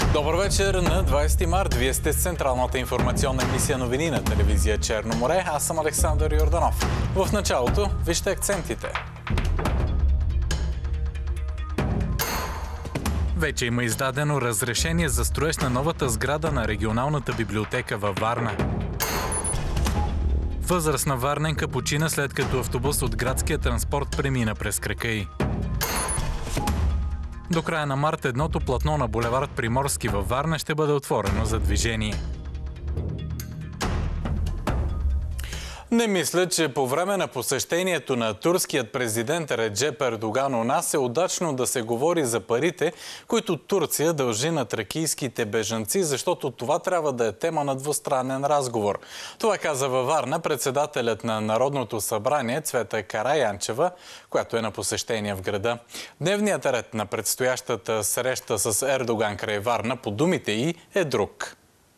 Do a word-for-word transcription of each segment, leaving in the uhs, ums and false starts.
Добър вечер на двадесети март. Вие сте с централната информационна емисия новини на телевизия Черно море. Аз съм Александър Йорданов. В началото вижте акцентите. Вече има издадено разрешение за строеж на новата сграда на регионалната библиотека във Варна. Възрастна варненка почина след като автобус от градския транспорт премина през крака й. До края на март едното платно на булевард Приморски във Варна ще бъде отворено за движение. Не мисля, че по време на посещението на турският президент Реджеп Ердоган у нас е удачно да се говори за парите, които Турция дължи на тракийските бежанци, защото това трябва да е тема на двустранен разговор. Това каза във Варна председателят на Народното събрание Цвета Караянчева, която е на посещение в града. Дневният ред на предстоящата среща с Ердоган край Варна, по думите й, е друг.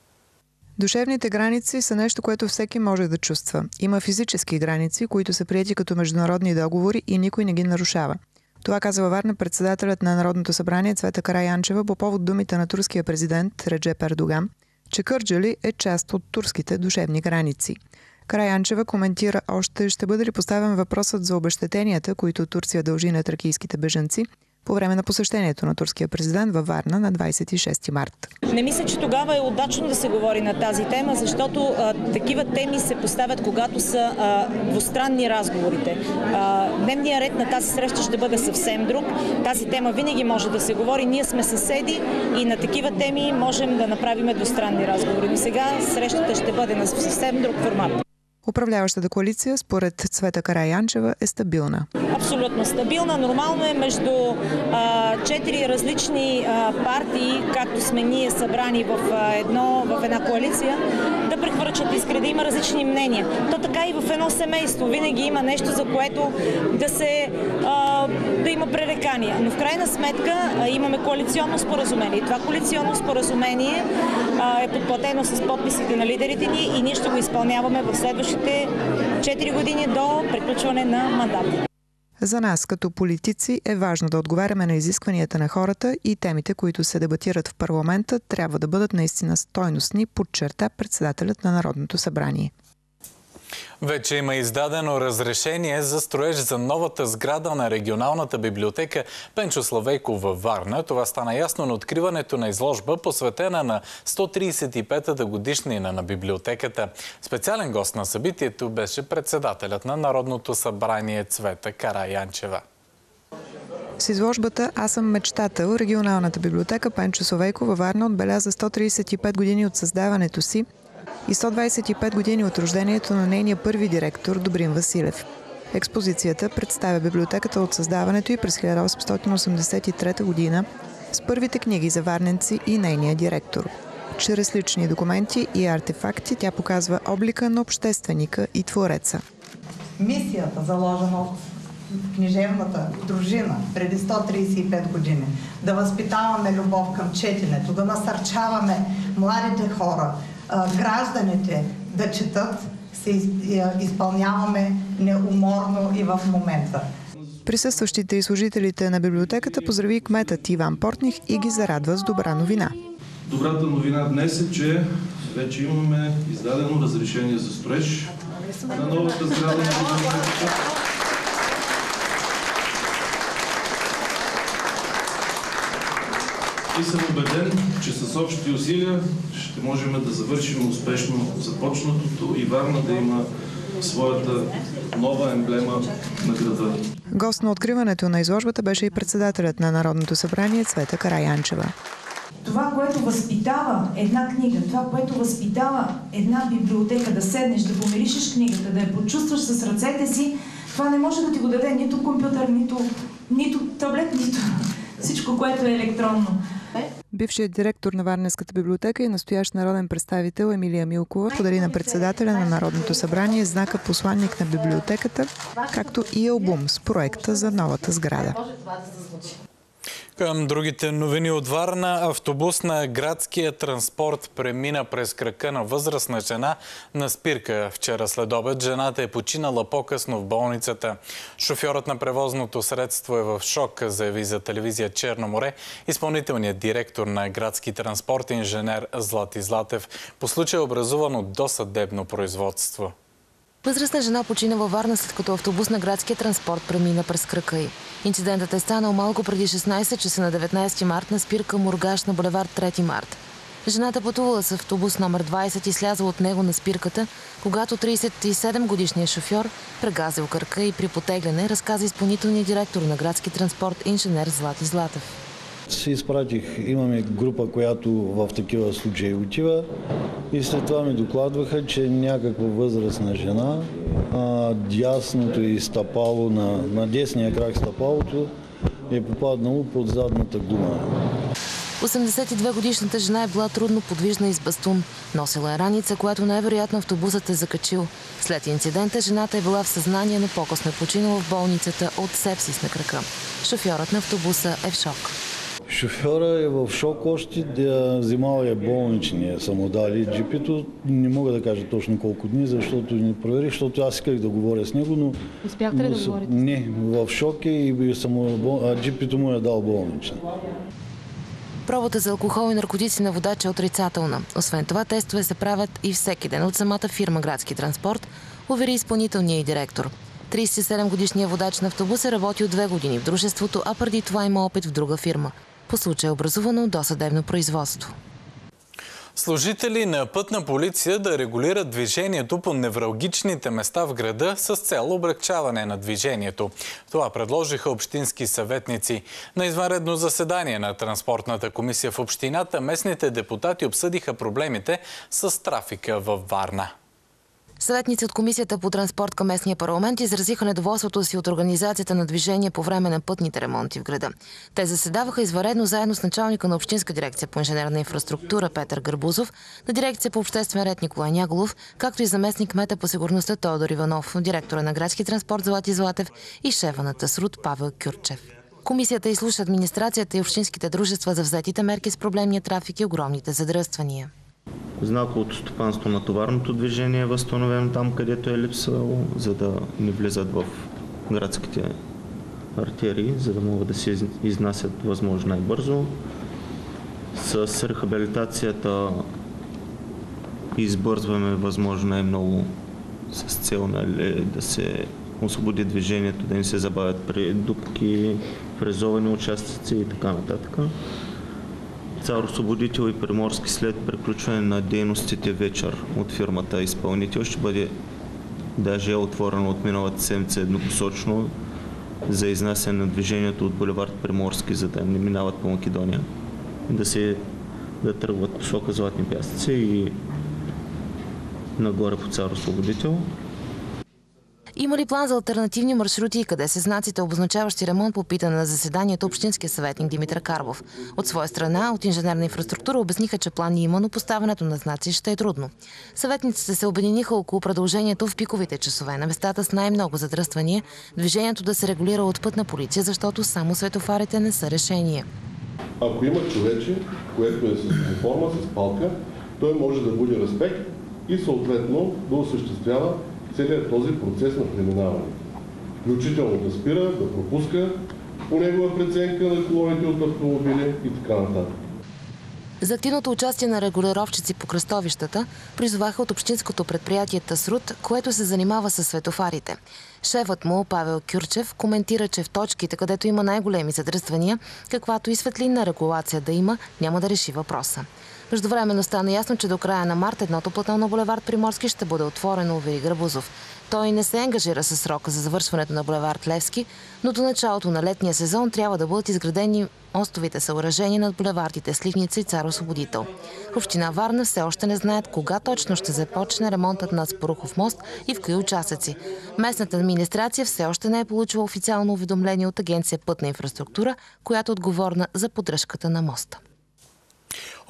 Душевните граници са нещо, което всеки може да чувства. Има физически граници, които са приети като международни договори и никой не ги нарушава. Това каза във Варна председателят на Народното събрание Цвета Караянчева по повод думите на турския президент Реджеп Ердоган, че Кърджали е част от турските душевни граници. Караянчева коментира още, ще бъде ли поставен въпросът за обезщетенията, които Турция дължи на тракийските бежанци, по време на посещението на турския президент във Варна на двадесет и шести март. Не мисля, че тогава е удачно да се говори на тази тема, защото а, такива теми се поставят, когато са а, двустранни разговорите. А, дневният ред на тази среща ще бъде съвсем друг. Тази тема винаги може да се говори. Ние сме съседи и на такива теми можем да направим двустранни разговори. Но сега срещата ще бъде на съвсем друг формат. Управляващата коалиция, според Цвета Караянчева, е стабилна. Абсолютно стабилна. Нормално е между а, четири различни а, партии, както сме ние събрани в, а, едно, в една коалиция, да прехвърчат искри, да има различни мнения. То така и в едно семейство. Винаги има нещо, за което да, се, а, да има пререкания. Но в крайна сметка а, имаме коалиционно споразумение. И това коалиционно споразумение а, е подплатено с подписите на лидерите ни и ние ще го изпълняваме в следващите четири години до приключване на мандата. За нас, като политици, е важно да отговаряме на изискванията на хората и темите, които се дебатират в парламента, трябва да бъдат наистина стойностни, подчерта председателят на Народното събрание. Вече има издадено разрешение за строеж за новата сграда на регионалната библиотека Пенчо Славейков във Варна. Това стана ясно на откриването на изложба, посветена на сто тридесет и петата годишнина на библиотеката. Специален гост на събитието беше председателят на Народното събрание Цвета Караянчева. С изложбата "Аз съм мечтател" регионалната библиотека Пенчо Славейков във Варна отбеляза сто тридесет и пет години от създаването си и сто двадесет и пет години от рождението на нейния първи директор Добрин Василев. Експозицията представя библиотеката от създаването и през хиляда осемстотин осемдесет и трета година с първите книги за варненци и нейния директор. Чрез лични документи и артефакти тя показва облика на общественика и твореца. Мисията, заложена от книжевната дружина преди сто тридесет и пет години, да възпитаваме любов към четенето, да насърчаваме младите хора, гражданите да четат, се изпълняваме неуморно и в момента. Присъстващите и служителите на библиотеката поздрави кметът Иван Портних и ги зарадва с добра новина. Добрата новина днес е, че вече имаме издадено разрешение за строеж на новата сграда на библиотеката. И съм убеден, че с общи усилия ще можем да завършим успешно започнатото и Варна да има своята нова емблема на града. Гост на откриването на изложбата беше и председателят на Народното събрание Цвета Караянчева. Това, което възпитава една книга, това, което възпитава една библиотека, да седнеш, да помиришеш книгата, да я почувстваш с ръцете си, това не може да ти го даде нито компютър, нито, нито таблет, нито всичко, което е електронно. Бившият директор на Варненската библиотека и настоящ народен представител Емилия Милкова подари на председателя на Народното събрание знака "Посланник на библиотеката", както и албум с проекта за новата сграда. Към другите новини от Варна, автобус на градския транспорт премина през крака на възрастна жена на спирка. Вчера след обед жената е починала по-късно в болницата. Шофьорът на превозното средство е в шок, заяви за телевизия Черно море изпълнителният директор на градски транспорт инженер Злати Златев. По случай е образувано досъдебно производство. Възрастна жена почина във Варна, след като автобус на градския транспорт премина през крака й. Инцидентът е станал малко преди шестнайсет часа на деветнайсети март на спирка Мургаш на булевард трети март. Жената пътувала с автобус номер двайсет и слязла от него на спирката, когато трийсет и седем годишният шофьор прегазил кръка и при потегляне, разказа изпълнителният директор на градски транспорт инженер Злати Златев. Си изпратих, имаме група, която в такива случаи отива и след това ми докладваха, че някаква възрастна жена, а, дясното и стъпало, на, на десния крак стъпалото е попаднало под задната гума. осемдесет и две годишната жена е била трудно подвижна и с бастун. Носила е раница, която най-вероятно автобусът е закачил. След инцидента жената е била в съзнание, но по-късно е починала в болницата от сепсис на крака. Шофьорът на автобуса е в шок. Шофьора е в шок още, да взимал е болничния, са му дали джипито. Не мога да кажа точно колко дни, защото не проверих, защото аз исках да говоря с него, но... Успяхте ли да говорите? Не, в шок е и само, а джипито му е дал болнична. Пробата за алкохол и наркотици на водача е отрицателна. Освен това, тестове се правят и всеки ден от самата фирма Градски транспорт, увери изпълнителният директор. трийсет и седем годишният водач на автобус е работил две години в дружеството, а преди това има опит в друга фирма. По случай е образувано досъдебно производство. Служители на пътна полиция да регулират движението по невралгичните места в града с цел облекчаване на движението. Това предложиха общински съветници. На извънредно заседание на Транспортната комисия в общината местните депутати обсъдиха проблемите с трафика във Варна. Съветници от Комисията по транспорт към местния парламент изразиха недоволството си от организацията на движение по време на пътните ремонти в града. Те заседаваха извънредно заедно с началника на Общинска дирекция по инженерна инфраструктура Петър Гърбузов, на дирекция по обществен ред Николай Няголов, както и заместник кмета по сигурността Теодор Иванов, директора на градски транспорт Злати Златев и шефа на ТАСРУД Павел Кюрчев. Комисията изслуша администрацията и общинските дружества за взетите мерки с проблемния трафик и огромните задръствания. Знаковото стопанство на товарното движение е възстановено там, където е липсвало, за да не влизат в градските артерии, за да могат да се изнасят възможно най-бързо. С рехабилитацията избързваме възможно най-много с цел нали, да се освободи движението, да не се забавят при дупки, фрезовани участъци и така нататък. Цар Освободител и Приморски след приключване на дейностите вечер от фирмата изпълнител ще бъде даже е отворено от миналата седмица еднопосочно за изнасяне на движението от булевард Приморски, за да не минават по Македония, да се да тръгват посока Златни пясъци и нагоре по Цар Освободител. Има ли план за алтернативни маршрути и къде са знаците, обозначаващи ремонт, попита на заседанието общинския съветник Димитър Карбов. От своя страна, от инженерна инфраструктура обясниха, че план има, но поставянето на знаци ще е трудно. Съветниците се обединиха около предложението в пиковите часове на местата с най-много задръствания, движението да се регулира от пътна полиция, защото само светофарите не са решение. Ако има човече, което е с униформа, с палка, той може да буди респект и съответно да осъществява целият този процес на преминаване. Включително да спира, да пропуска по негова преценка на колоните от автомобили и така нататък. За активното участие на регулировчици по кръстовищата призоваха от общинското предприятие ТАСРУД, което се занимава с светофарите. Шефът му, Павел Кюрчев, коментира, че в точките, където има най-големи задръствания, каквато и светлинна регулация да има, няма да реши въпроса. Междувременно стана ясно, че до края на март едното платно на булевард Приморски ще бъде отворено, увери Гърбузов. Той не се ангажира със срока за завършването на булевард Левски, но до началото на летния сезон трябва да бъдат изградени мостовите съоръжения над булевардите Сливница и Цар Освободител. В община Варна все още не знаят кога точно ще започне ремонтът на Спарухов мост и в кои участъци. Местната администрация все още не е получила официално уведомление от Агенция Пътна инфраструктура, която е отговорна за поддръжката на моста.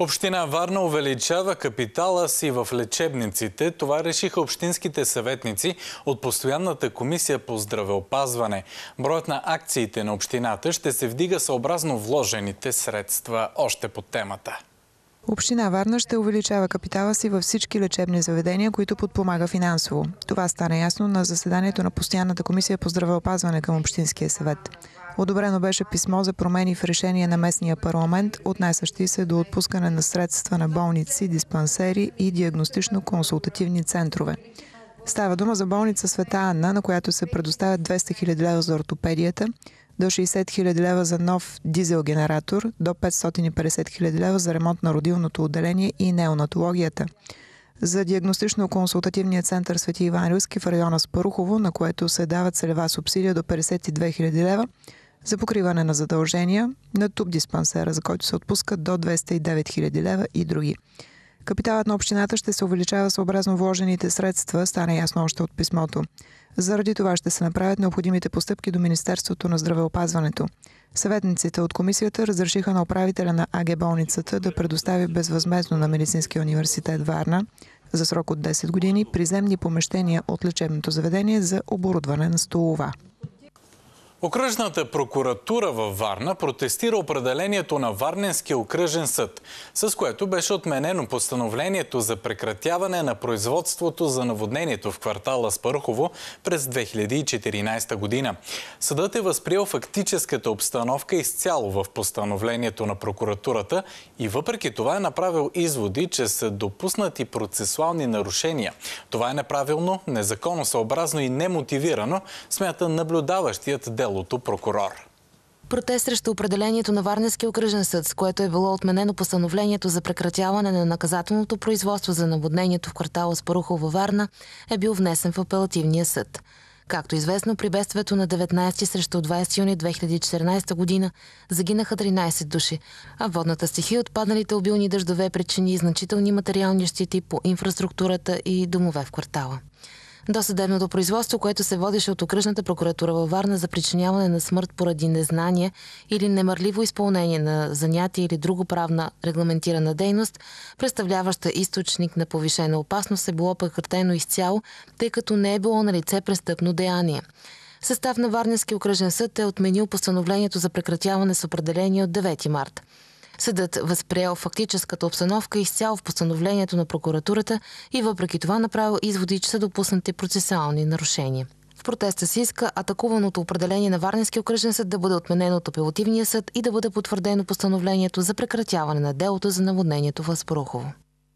Община Варна увеличава капитала си в лечебниците. Това решиха общинските съветници от Постоянната комисия по здравеопазване. Броят на акциите на общината ще се вдига съобразно вложените средства. Още по темата. Община Варна ще увеличава капитала си във всички лечебни заведения, които подпомага финансово. Това стана ясно на заседанието на Постоянната комисия по здравеопазване към Общинския съвет. Одобрено беше писмо за промени в решение на местния парламент, отнасящи се до отпускане на средства на болници, диспансери и диагностично-консултативни центрове. Става дума за болница Света Анна, на която се предоставят двеста хиляди лева за ортопедията, до шейсет хиляди лева за нов дизел генератор, до петстотин и петдесет хиляди лева за ремонт на родилното отделение и неонатологията. За диагностично-консултативния център Свети Иван Рилски в района Спарухово, на което се дава целева субсидия до петдесет и две хиляди лева за покриване на задължения, на ТУП диспансера, за който се отпускат до двеста и девет хиляди лева и други. Капиталът на общината ще се увеличава съобразно вложените средства, стана ясно още от писмото. Заради това ще се направят необходимите постъпки до Министерството на здравеопазването. Съветниците от комисията разрешиха на управителя на АГ болницата да предостави безвъзмездно на Медицинския университет Варна за срок от десет години приземни помещения от лечебното заведение за оборудване на столова. Окръжната прокуратура във Варна протестира определението на Варненския окръжен съд, с което беше отменено постановлението за прекратяване на производството за наводнението в квартала Спарухово през две хиляди и четиринадесета година. Съдът е възприел фактическата обстановка изцяло в постановлението на прокуратурата и въпреки това е направил изводи, че са допуснати процесуални нарушения. Това е неправилно, незаконосъобразно и немотивирано, смята наблюдаващият делото прокурор. Протест срещу определението на Варненския окръжен съд, с което е било отменено постановлението за прекратяване на наказателното производство за наводнението в квартала Спарухово във Варна, е бил внесен в апелативния съд. Както известно, при бедствието на деветнадесети срещу двадесети юни две хиляди и четиринадесета година загинаха тринадесет души, а водната стихия от падналите обилни дъждове причини значителни материални щети по инфраструктурата и домове в квартала. Досъдебното производство, което се водеше от окръжната прокуратура във Варна за причиняване на смърт поради незнание или немърливо изпълнение на занятие или друго правна регламентирана дейност, представляваща източник на повишена опасност, е било прекратено изцяло, тъй като не е било налице престъпно деяние. Състав на Варненския окръжен съд е отменил постановлението за прекратяване с определение от девети март. Съдът възприел фактическата обстановка изцяло в постановлението на прокуратурата и въпреки това направил изводи, че са допуснати процесуални нарушения. В протеста се иска атакуваното определение на Варненския окръжен съд да бъде отменено от апелативния съд и да бъде потвърдено постановлението за прекратяване на делото за наводнението в Спарухово.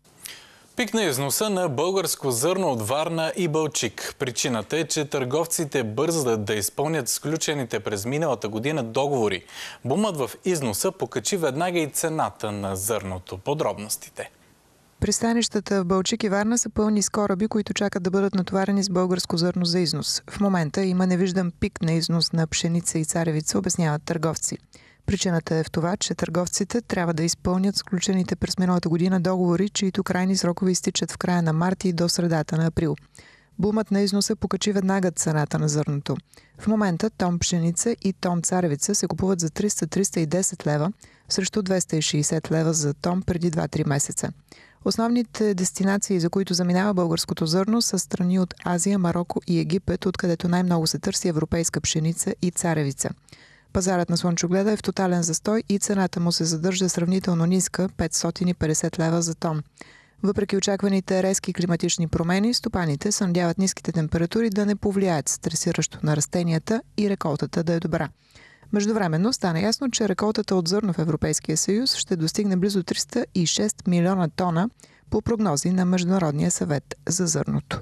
Пик на износа на българско зърно от Варна и Балчик. Причината е, че търговците бързат да изпълнят сключените през миналата година договори. Бумът в износа покачи веднага и цената на зърното. Подробностите. Пристанищата в Балчик и Варна са пълни с кораби, които чакат да бъдат натоварени с българско зърно за износ. В момента има невиждан пик на износ на пшеница и царевица, обясняват търговци. Причината е в това, че търговците трябва да изпълнят сключените през миналата година договори, чието крайни срокове изтичат в края на март и до средата на април. Бумът на износа покачи веднага цената на зърното. В момента тон пшеница и тон царевица се купуват за триста до триста и десет лева, срещу двеста и шейсет лева за тон преди два-три месеца. Основните дестинации, за които заминава българското зърно, са страни от Азия, Мароко и Египет, откъдето най-много се търси европейска пшеница и царевица. Пазарът на слънчогледа е в тотален застой и цената му се задържа сравнително ниска – петстотин и петдесет лева за тон. Въпреки очакваните резки климатични промени, стопаните се надяват ниските температури да не повлияят стресиращо на растенията и реколтата да е добра. Междувременно стана ясно, че реколтата от зърно в Европейския съюз ще достигне близо триста и шест милиона тона по прогнози на Международния съвет за зърното.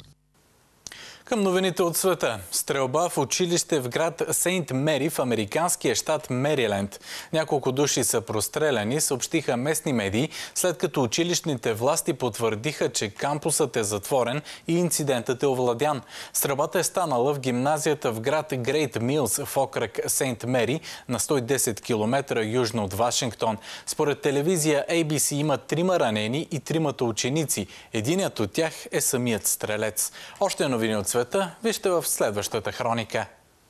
Към новините от света. Стрелба в училище в град Сейнт Мери в американския щат Мериленд. Няколко души са простреляни, съобщиха местни медии, след като училищните власти потвърдиха, че кампусът е затворен и инцидентът е овладян. Стрелбата е станала в гимназията в град Грейт Милс в окръг Сейнт Мери на сто и десет километра южно от Вашингтон. Според телевизия Ей Би Си има трима ранени и тримата ученици. Единият от тях е самият стрелец. Още новини от света вижте в следващата хроника.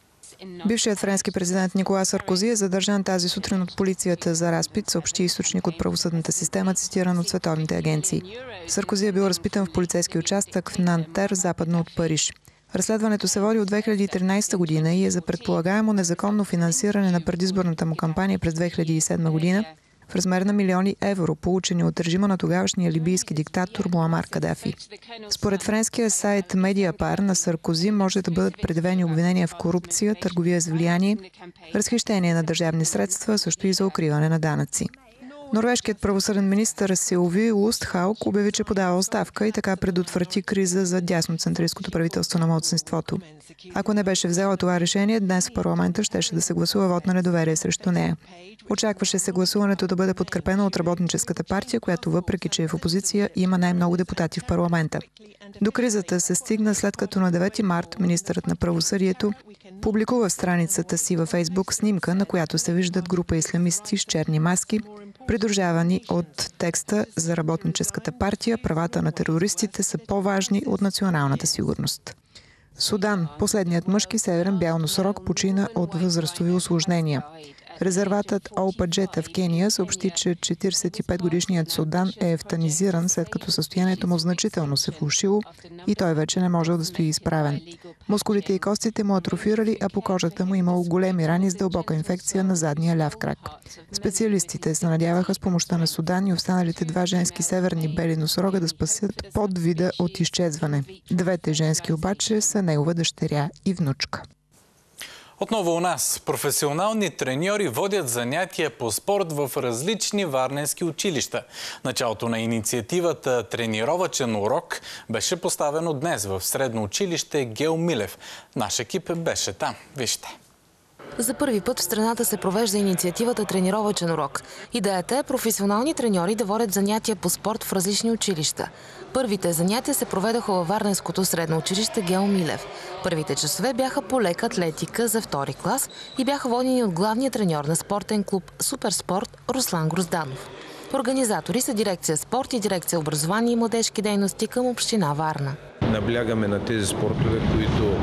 Бившият френски президент Никола Саркози е задържан тази сутрин от полицията за разпит, съобщи източник от правосъдната система, цитиран от световните агенции. Саркози е бил разпитан в полицейски участък в Нантер, западно от Париж. Разследването се води от две хиляди и тринадесета година и е за предполагаемо незаконно финансиране на предизборната му кампания през две хиляди и седма година в размер на милиони евро, получени от режима на тогавашния либийски диктатор Муамар Кадафи. Според френския сайт Медиапар на Саркози може да бъдат предявени обвинения в корупция, търговия с влияние, разхищение на държавни средства, също и за укриване на данъци. Норвежкият правосъден министър Силви Лустхаук обяви, че подава оставка и така предотврати криза за дясноцентристското правителство на малцинството. Ако не беше взела това решение, днес в парламента щеше да се гласува вод на недоверие срещу нея. Очакваше се гласуването да бъде подкрепено от Работническата партия, която въпреки че е в опозиция, има най-много депутати в парламента. До кризата се стигна след като на девети март министърът на правосъдието публикува в страницата си във Фейсбук снимка, на която се виждат група ислямисти с черни маски, придружавани от текста за Работническата партия, правата на терористите са по-важни от националната сигурност. Судан, последният мъжки северен бял носорог, почина от възрастови усложнения. Резерватът Олпаджета в Кения съобщи, че четиридесет и петгодишният Судан е ефтанизиран, след като състоянието му значително се влошило и той вече не можел да стои изправен. Мускулите и костите му атрофирали, а по кожата му имало големи рани с дълбока инфекция на задния ляв крак. Специалистите се надяваха с помощта на Судан и останалите два женски северни бели носорога да спасят подвида от изчезване. Двете женски обаче са негова дъщеря и внучка. Отново у нас. Професионални треньори водят занятия по спорт в различни варненски училища. Началото на инициативата «Тренировачен урок» беше поставено днес в средно училище Гео Милев. Наш екип беше там. Вижте. За първи път в страната се провежда инициативата «Тренировачен урок». Идеята е професионални треньори да водят занятия по спорт в различни училища. Първите занятия се проведоха във варненското средно училище Гео Милев. Първите часове бяха по лека атлетика за втори клас и бяха водени от главния треньор на спортен клуб Суперспорт Руслан Грозданов. Организатори са дирекция спорт и дирекция образование и младежки дейности към община Варна. Наблягаме на тези спортове, които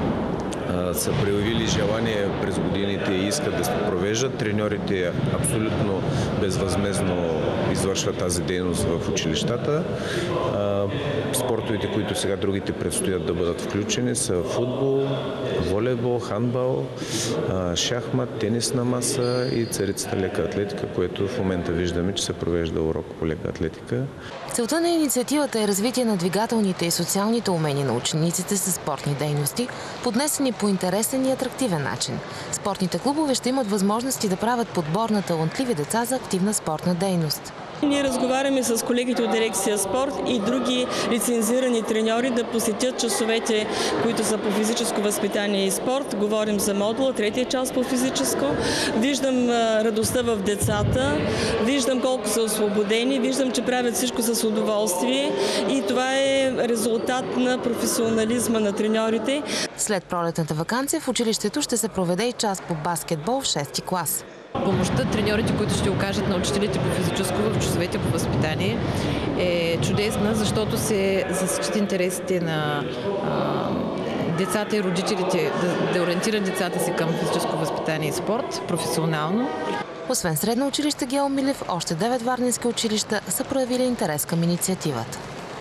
са проявили желание през годините и искат да се провеждат. Треньорите абсолютно безвъзмездно извършват тази дейност в училищата. Спортовете, които сега другите предстоят да бъдат включени, са футбол, волейбол, хандбал, шахмат, тенисна маса и царицата лека атлетика, което в момента виждаме, че се провежда урок по лека атлетика. Целта на инициативата е развитие на двигателните и социалните умения на учениците със спортни дейности, поднесени по интересен и атрактивен начин. Спортните клубове ще имат възможности да правят подбор на талантливи деца за активна спортна дейност. Ние разговаряме с колегите от дирекция спорт и други лицензирани треньори да посетят часовете, които са по физическо възпитание и спорт. Говорим за модула, третия час по физическо. Виждам радостта в децата, виждам колко са освободени, виждам, че правят всичко с удоволствие и това е резултат на професионализма на треньорите. След пролетната ваканция в училището ще се проведе и час по баскетбол в шести клас. Помощта треньорите, които ще окажат на учителите по физическо в часовете по възпитание, е чудесна, защото се засичат интересите на а, децата и родителите да, да ориентират децата си към физическо възпитание и спорт професионално. Освен средно училище Гео Милев, още девет варненски училища са проявили интерес към инициативата.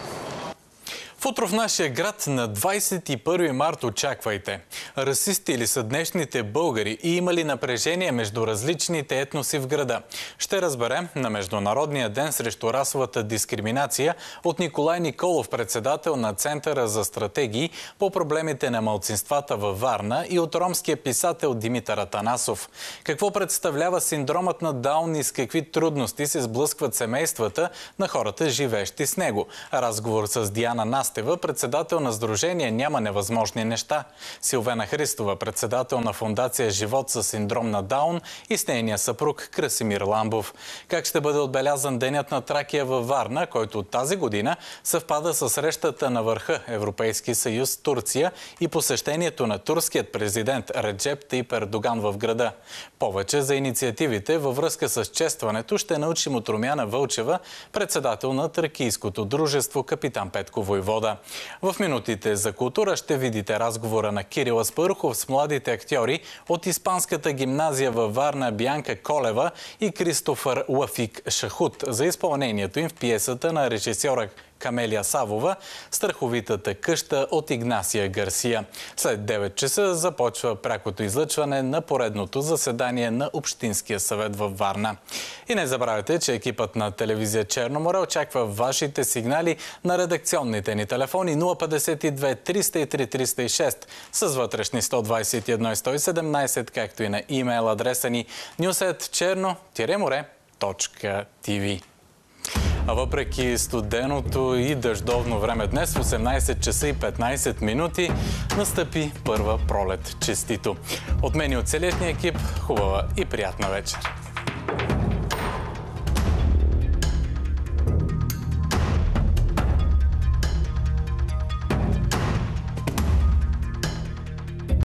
В утро в нашия град на двадесет и първи март очаквайте. Расисти ли са днешните българи и има ли напрежение между различните етноси в града? Ще разберем на Международния ден срещу расовата дискриминация от Николай Николов, председател на Центъра за стратегии по проблемите на малцинствата във Варна, и от ромския писател Димитър Атанасов. Какво представлява синдромът на Даун и с какви трудности се сблъскват семействата на хората, живеещи с него? Разговор с Диана Настева, председател на Сдружение «Няма невъзможни неща», Силвена Христова, председател на фондация «Живот със синдром на Даун», и с нейния съпруг Красимир Ламбов. Как ще бъде отбелязан Денят на Тракия във Варна, който тази година съвпада с срещата на върха Европейски съюз Турция и посещението на турският президент Реджеп Тайип Ердоган в града. Повече за инициативите във връзка с честването ще научим от Румяна Вълчева, председател на тракийското дружество Капитан Петко Войвода. мода. В минутите за култура ще видите разговора на Кирил Аспарухов с младите актьори от Испанската гимназия във Варна Бянка Колева и Кристофър Лафик Шахут за изпълнението им в пиесата на режисьора Камелия Савова «Страховитата къща» от Игнасия Гарсия. След девет часа започва прякото излъчване на поредното заседание на Общинския съвет във Варна. И не забравяйте, че екипът на телевизия Черно море очаква вашите сигнали на редакционните ни телефони нула петдесет и две триста и три триста и шест с вътрешни сто двадесет и едно и сто и седемнадесет, както и на имейл адреса ни нюс ет черно море точка ти ви. А въпреки студеното и дъждовно време днес в осемнадесет часа и петнадесет минути настъпи първа пролет. Честито! От мен и от целият ни екип, хубава и приятна вечер!